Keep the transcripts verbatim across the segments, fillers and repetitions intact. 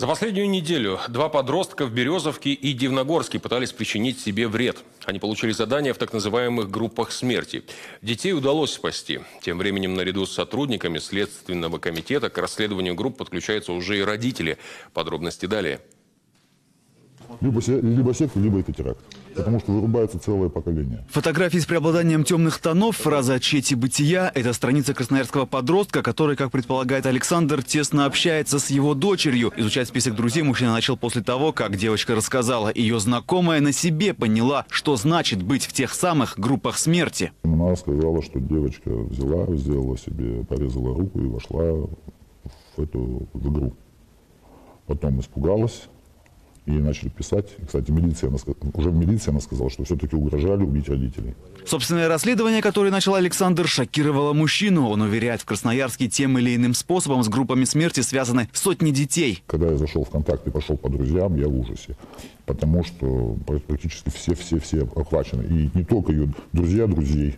За последнюю неделю два подростка в Березовке и Дивногорске пытались причинить себе вред. Они получили задания в так называемых группах смерти. Детей удалось спасти. Тем временем, наряду с сотрудниками Следственного комитета к расследованию групп подключаются уже и родители. Подробности далее. Либо, либо секта, либо это теракт. Потому что вырубается целое поколение. Фотографии с преобладанием темных тонов, фраза «чети бытия» – это страница красноярского подростка, который, как предполагает Александр, тесно общается с его дочерью. Изучать список друзей мужчина начал после того, как девочка рассказала. Ее знакомая на себе поняла, что значит быть в тех самых группах смерти. Она сказала, что девочка взяла, сделала себе, порезала руку и вошла в эту в игру. Потом испугалась. И начали писать. И, кстати, милиция, уже в милиции она сказала, что все-таки угрожали убить родителей. Собственное расследование, которое начал Александр, шокировало мужчину. Он уверяет, в Красноярске тем или иным способом с группами смерти связаны сотни детей. Когда я зашел в контакт и пошел по друзьям, я в ужасе. Потому что практически все-все-все охвачены. И не только ее друзья друзей,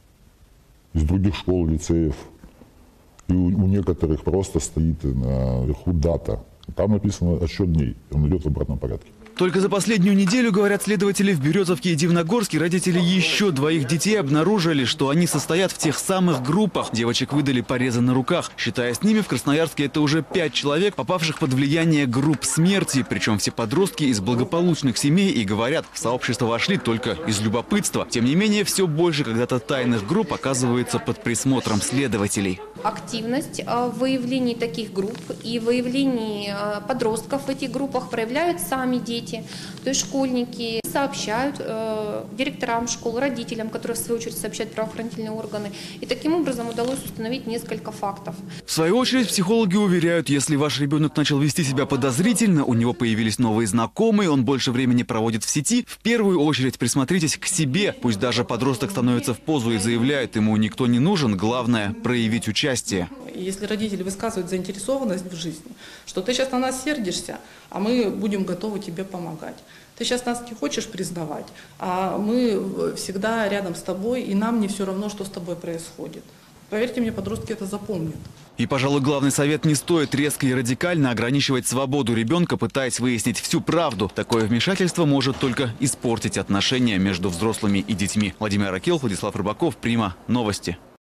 из других школ, лицеев. И у, у некоторых просто стоит наверху дата. Там написано отсчет дней, он идет в обратном порядке. Только за последнюю неделю, говорят следователи, в Березовке и Дивногорске родители еще двоих детей обнаружили, что они состоят в тех самых группах. Девочек выдали порезы на руках. Считая с ними, в Красноярске это уже пять человек, попавших под влияние групп смерти. Причем все подростки из благополучных семей и, говорят, в сообщество вошли только из любопытства. Тем не менее, все больше когда-то тайных групп оказывается под присмотром следователей. Активность в выявлении таких групп и выявлении подростков в этих группах проявляют сами дети. То есть школьники сообщают э, директорам школ, родителям, которые в свою очередь сообщают правоохранительные органы. И таким образом удалось установить несколько фактов. В свою очередь психологи уверяют, если ваш ребенок начал вести себя подозрительно, у него появились новые знакомые, он больше времени проводит в сети, в первую очередь присмотритесь к себе. Пусть даже подросток становится в позу и заявляет, ему никто не нужен, главное проявить участие. Если родители высказывают заинтересованность в жизни, что ты сейчас на нас сердишься, а мы будем готовы тебе помогать. Ты сейчас нас не хочешь признавать, а мы всегда рядом с тобой, и нам не все равно, что с тобой происходит. Поверьте мне, подростки это запомнят. И, пожалуй, главный совет: не стоит резко и радикально ограничивать свободу ребенка, пытаясь выяснить всю правду. Такое вмешательство может только испортить отношения между взрослыми и детьми. Владимир Акилов, Владислав Рыбаков, Прима. Новости.